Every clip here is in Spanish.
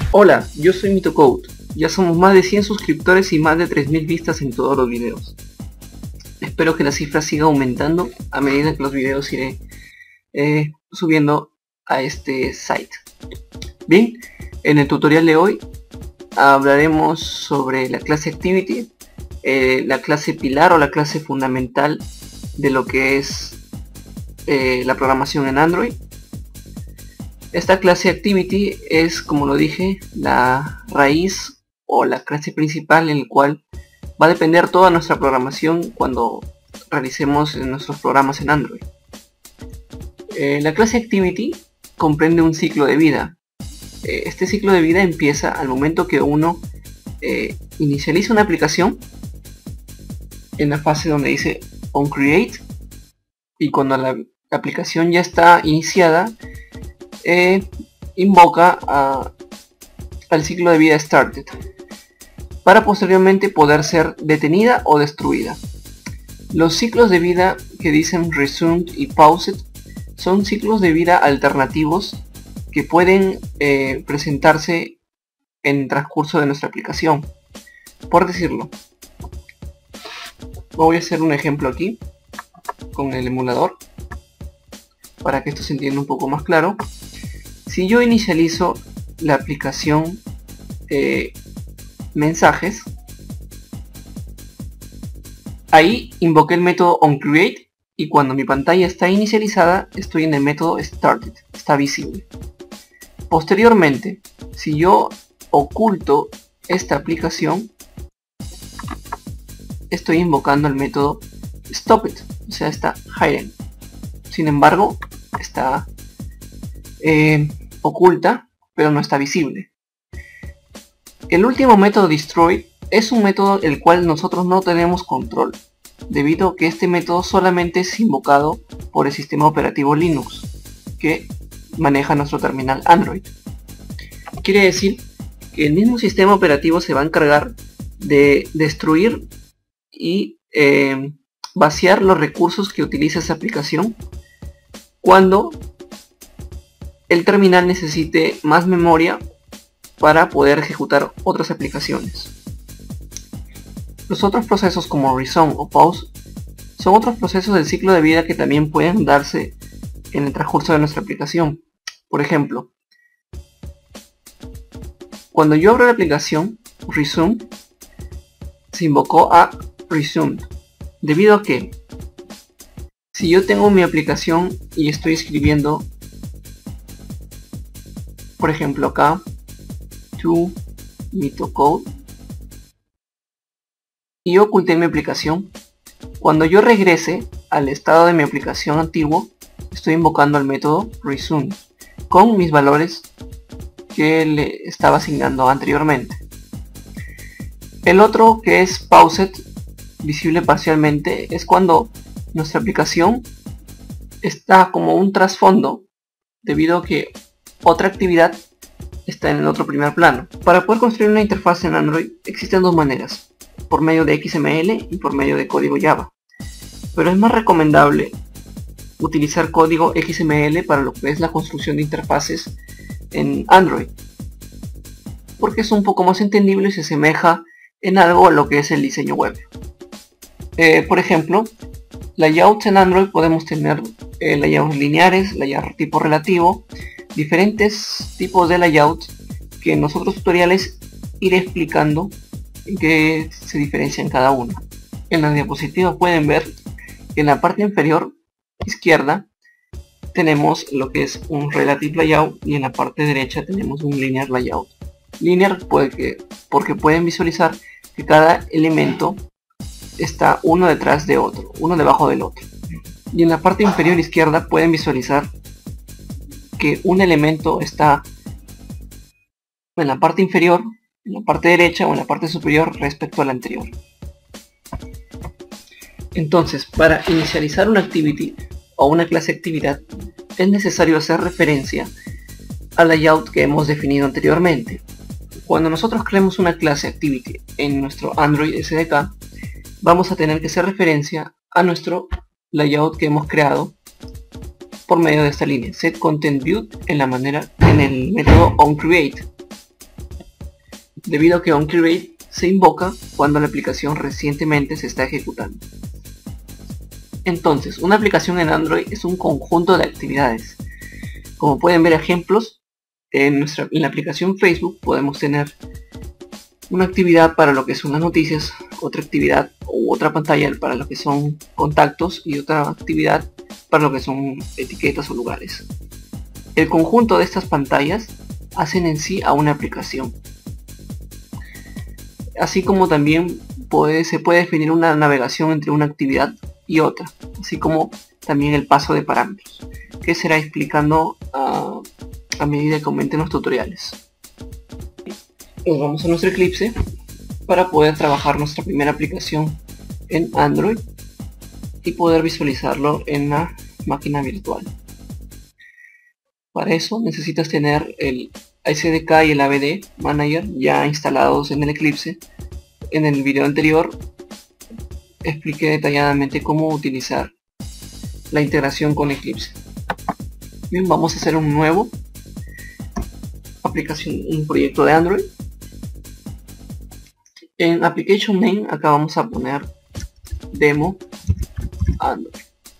Hola, yo soy MitoCode. Ya somos más de 100 suscriptores y más de 3000 vistas en todos los videos. Espero que la cifra siga aumentando a medida que los videos iré subiendo a este site. Bien, en el tutorial de hoy hablaremos sobre la clase Activity, la clase pilar o la clase fundamental de lo que es la programación en Android. Esta clase Activity es, como lo dije, la raíz o la clase principal en la cual va a depender toda nuestra programación cuando realicemos nuestros programas en Android. La clase Activity comprende un ciclo de vida. Este ciclo de vida empieza al momento que uno inicializa una aplicación en la fase donde dice onCreate, y cuando la aplicación ya está iniciada, invoca al ciclo de vida started para posteriormente poder ser detenida o destruida. Los ciclos de vida que dicen resumed y paused son ciclos de vida alternativos que pueden presentarse en el transcurso de nuestra aplicación. Por decirlo, voy a hacer un ejemplo aquí con el emulador para que esto se entienda un poco más claro. Si yo inicializo la aplicación mensajes, ahí invoqué el método onCreate y cuando mi pantalla está inicializada estoy en el método started, está visible. Posteriormente, si yo oculto esta aplicación, estoy invocando el método stopped, o sea, está hidden. Sin embargo, está oculta, pero no está visible. El último método destroy es un método el cual nosotros no tenemos control, debido a que este método solamente es invocado por el sistema operativo Linux que maneja nuestro terminal Android. Quiere decir que el mismo sistema operativo se va a encargar de destruir y vaciar los recursos que utiliza esa aplicación cuando el terminal necesite más memoria para poder ejecutar otras aplicaciones. Los otros procesos como resume o pause son otros procesos del ciclo de vida que también pueden darse en el transcurso de nuestra aplicación. Por ejemplo, cuando yo abro la aplicación resume, se invocó a resumed, debido a que si yo tengo mi aplicación y estoy escribiendo, por ejemplo acá, to MitoCode, y yo oculté mi aplicación, cuando yo regrese al estado de mi aplicación antiguo, estoy invocando el método resume con mis valores que le estaba asignando anteriormente. El otro, que es paused, visible parcialmente, es cuando nuestra aplicación está como un trasfondo debido a que otra actividad está en el otro primer plano. Para poder construir una interfaz en Android existen dos maneras, por medio de XML y por medio de código Java, pero es más recomendable utilizar código XML para lo que es la construcción de interfaces en Android, porque es un poco más entendible y se asemeja en algo a lo que es el diseño web. Por ejemplo, layouts en Android podemos tener layouts lineares, layout tipo relativo, diferentes tipos de layouts que en los otros tutoriales iré explicando en qué se diferencian cada uno. En la diapositiva pueden ver que en la parte inferior izquierda tenemos lo que es un relative layout y en la parte derecha tenemos un linear layout. Linear porque pueden visualizar que cada elemento está uno detrás de otro, uno debajo del otro. Y en la parte inferior izquierda pueden visualizar que un elemento está en la parte inferior, en la parte derecha o en la parte superior respecto al anterior. Entonces, para inicializar una activity o una clase actividad es necesario hacer referencia al layout que hemos definido anteriormente. Cuando nosotros creemos una clase activity en nuestro Android SDK, vamos a tener que hacer referencia a nuestro layout que hemos creado por medio de esta línea setContentView en el método onCreate. debido a que onCreate se invoca cuando la aplicación recientemente se está ejecutando. Entonces, una aplicación en Android es un conjunto de actividades. Como pueden ver ejemplos, en la aplicación Facebook podemos tener una actividad para lo que son las noticias, otra actividad u otra pantalla para lo que son contactos y otra actividad para lo que son etiquetas o lugares. El conjunto de estas pantallas hacen en sí a una aplicación. Así como también se puede definir una navegación entre una actividad y otra, así como también el paso de parámetros, que será explicando a medida que aumenten los tutoriales. Nos vamos a nuestro Eclipse para poder trabajar nuestra primera aplicación en Android y poder visualizarlo en la máquina virtual. Para eso necesitas tener el SDK y el ABD Manager ya instalados en el Eclipse. En el video anterior expliqué detalladamente cómo utilizar la integración con Eclipse. Bien, vamos a hacer un nuevo un proyecto de Android. En Application Name acá vamos a poner Demo Android.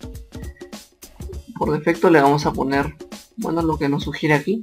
Por defecto le vamos a poner, bueno, lo que nos sugiere aquí.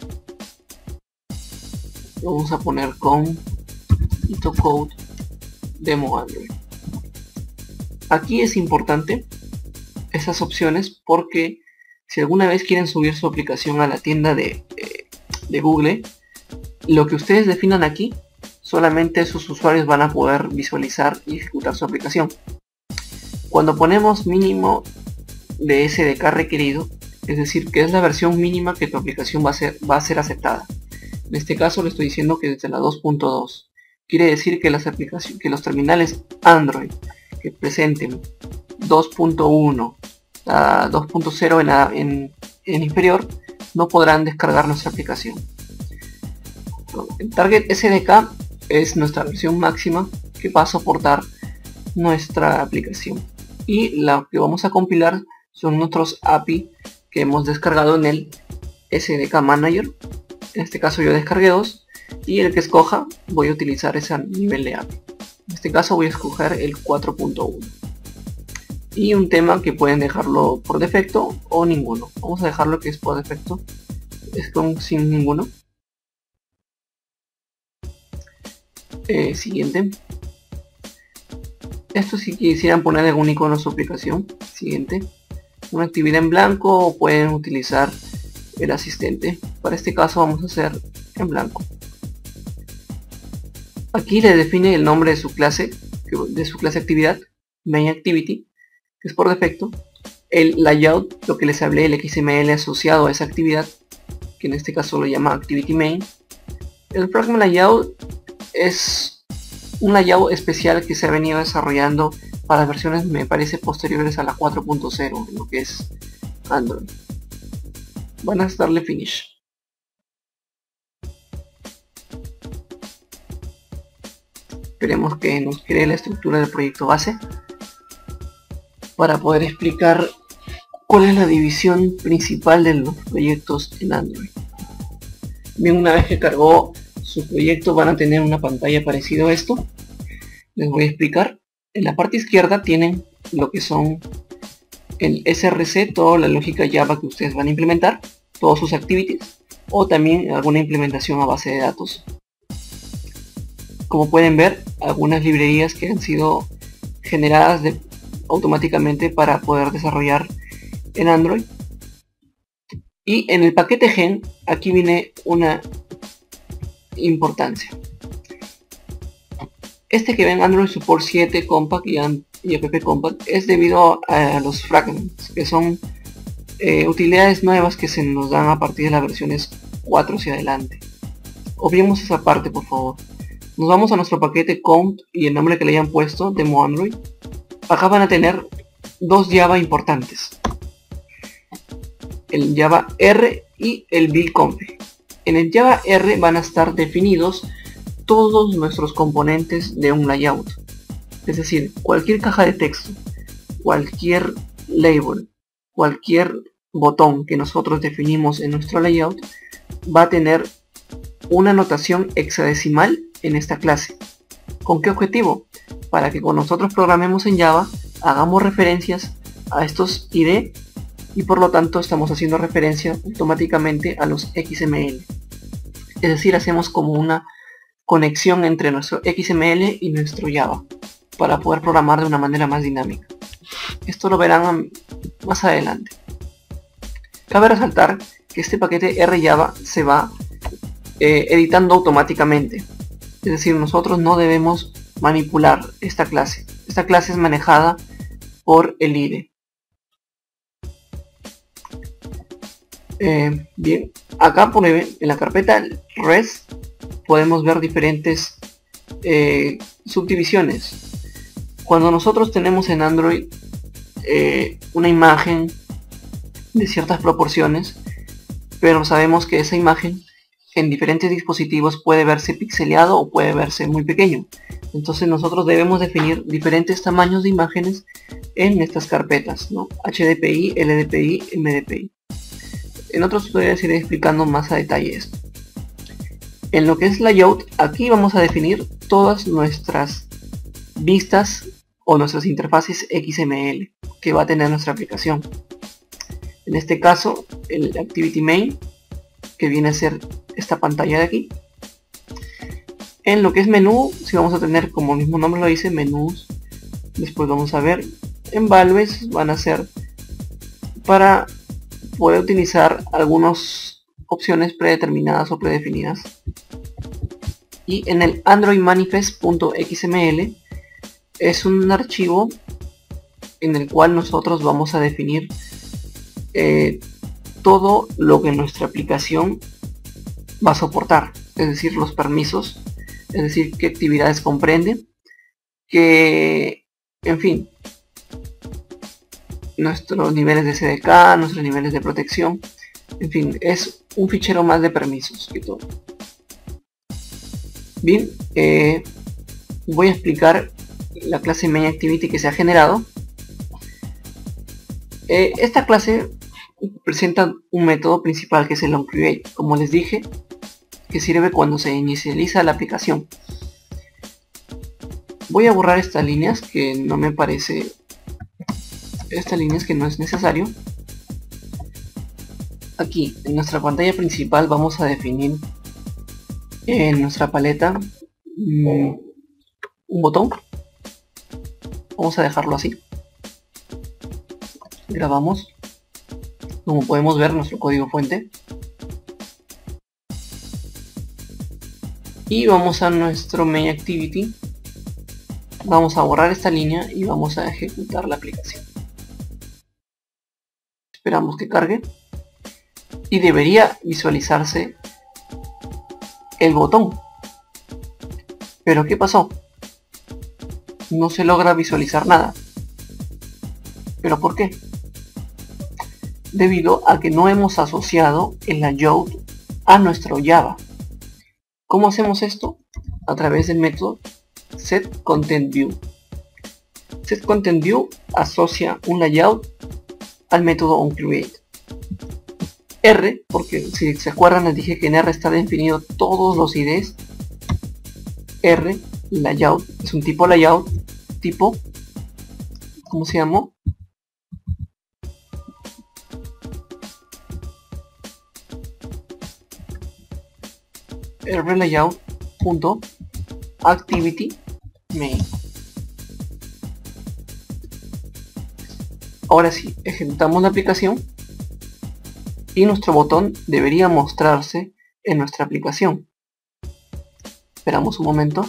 Lo vamos a poner con code Demo Android. Aquí es importante esas opciones porque si alguna vez quieren subir su aplicación a la tienda de Google, lo que ustedes definan aquí, solamente sus usuarios van a poder visualizar y ejecutar su aplicación. Cuando ponemos mínimo de SDK requerido, es decir, que es la versión mínima que tu aplicación va a ser aceptada. En este caso le estoy diciendo que desde la 2.2. Quiere decir que los terminales Android que presenten 2.1 a 2.0 en inferior no podrán descargar nuestra aplicación. El Target SDK es nuestra versión máxima que va a soportar nuestra aplicación, y la que vamos a compilar son nuestros API que hemos descargado en el SDK Manager. En este caso yo descargué 2 y el que escoja voy a utilizar ese nivel de API. En este caso voy a escoger el 4.1 y un tema que pueden dejarlo por defecto o ninguno. Vamos a dejarlo que es por defecto, es sin ninguno. Siguiente. Esto si quisieran poner algún icono en su aplicación. Siguiente. Una actividad en blanco, o pueden utilizar el asistente. Para este caso vamos a hacer en blanco. Aquí le define el nombre de su clase actividad, main activity, que es por defecto. El layout, lo que les hablé, el XML asociado a esa actividad, que en este caso lo llama activity main. El program layout es un layout especial que se ha venido desarrollando para versiones, me parece, posteriores a la 4.0, lo que es Android. Van a darle finish. Esperemos que nos cree la estructura del proyecto base para poder explicar cuál es la división principal de los proyectos en Android. Bien, una vez que cargó su proyecto van a tener una pantalla parecida a esto. Les voy a explicar. En la parte izquierda tienen lo que son el SRC, toda la lógica Java que ustedes van a implementar, todos sus activities, o también alguna implementación a base de datos. Como pueden ver, algunas librerías que han sido generadas automáticamente para poder desarrollar en Android. Y en el paquete gen, aquí viene una importancia. Este que ven Android Support 7 Compact y App Compact es debido a los fragments, que son utilidades nuevas que se nos dan a partir de las versiones 4 hacia adelante. Obviemos esa parte, por favor. Nos vamos a nuestro paquete count y el nombre que le hayan puesto, Demo Android. Acá van a tener dos Java importantes, el Java R y el build-config. En el Java R van a estar definidos todos nuestros componentes de un layout, es decir, cualquier caja de texto, cualquier label, cualquier botón que nosotros definimos en nuestro layout va a tener una notación hexadecimal en esta clase. ¿Con qué objetivo? Para que cuando nosotros programemos en Java hagamos referencias a estos ID y por lo tanto estamos haciendo referencia automáticamente a los XML. Es decir, hacemos como una conexión entre nuestro XML y nuestro Java para poder programar de una manera más dinámica. Esto lo verán más adelante. Cabe resaltar que este paquete RJava se va editando automáticamente. Es decir, nosotros no debemos manipular esta clase. Esta clase es manejada por el IDE. Bien, acá en la carpeta res podemos ver diferentes subdivisiones. Cuando nosotros tenemos en Android una imagen de ciertas proporciones, pero sabemos que esa imagen en diferentes dispositivos puede verse pixeleado o puede verse muy pequeño. Entonces nosotros debemos definir diferentes tamaños de imágenes en estas carpetas, ¿no? HDPI, LDPI, MDPI. En otros tutoriales iré explicando más a detalle esto. En lo que es layout, aquí vamos a definir todas nuestras vistas o nuestras interfaces XML que va a tener nuestra aplicación. En este caso, el Activity Main, que viene a ser esta pantalla de aquí. En lo que es menú, si vamos a tener, como el mismo nombre lo dice, menús. Después vamos a ver en values, van a ser para poder utilizar algunas opciones predeterminadas o predefinidas. Y en el Android Manifest.xml es un archivo en el cual nosotros vamos a definir todo lo que nuestra aplicación va a soportar, es decir, los permisos, es decir, qué actividades comprende, en fin, nuestros niveles de SDK, nuestros niveles de protección, en fin, es un fichero más de permisos que todo. Bien, voy a explicar la clase MainActivity que se ha generado. Esta clase presenta un método principal que es el onCreate, como les dije, que sirve cuando se inicializa la aplicación. Voy a borrar estas líneas que no me parece, estas líneas que no es necesario. Aquí en nuestra pantalla principal vamos a definir en nuestra paleta un botón. Vamos a dejarlo así. Grabamos. Como podemos ver, nuestro código fuente. Y vamos a nuestro MainActivity. Vamos a borrar esta línea y vamos a ejecutar la aplicación. Esperamos que cargue. Y debería visualizarse el botón. Pero ¿qué pasó? No se logra visualizar nada. ¿Pero por qué? Debido a que no hemos asociado el layout a nuestro Java. ¿Cómo hacemos esto? A través del método setContentView. setContentView asocia un layout al método onCreate. R, porque si se acuerdan les dije que en R está definido todos los IDs. R, layout, es un tipo layout, tipo, ¿cómo se llamó? rLayout.ActivityMain. Ahora sí, ejecutamos la aplicación y nuestro botón debería mostrarse en nuestra aplicación. Esperamos un momento.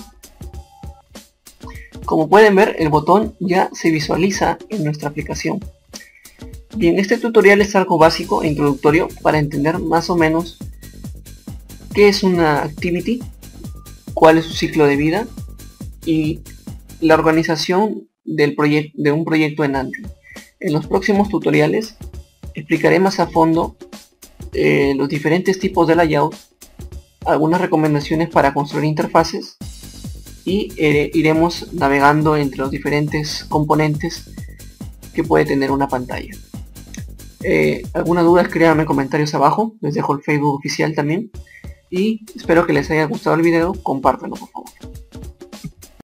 Como pueden ver, el botón ya se visualiza en nuestra aplicación. Bien, este tutorial es algo básico e introductorio para entender más o menos qué es una activity, cuál es su ciclo de vida y la organización de un proyecto en Android. En los próximos tutoriales explicaré más a fondo los diferentes tipos de layout, algunas recomendaciones para construir interfaces y iremos navegando entre los diferentes componentes que puede tener una pantalla. Alguna duda, escríbanme en comentarios abajo, les dejo el Facebook oficial también. y espero que les haya gustado el video, compártanlo por favor.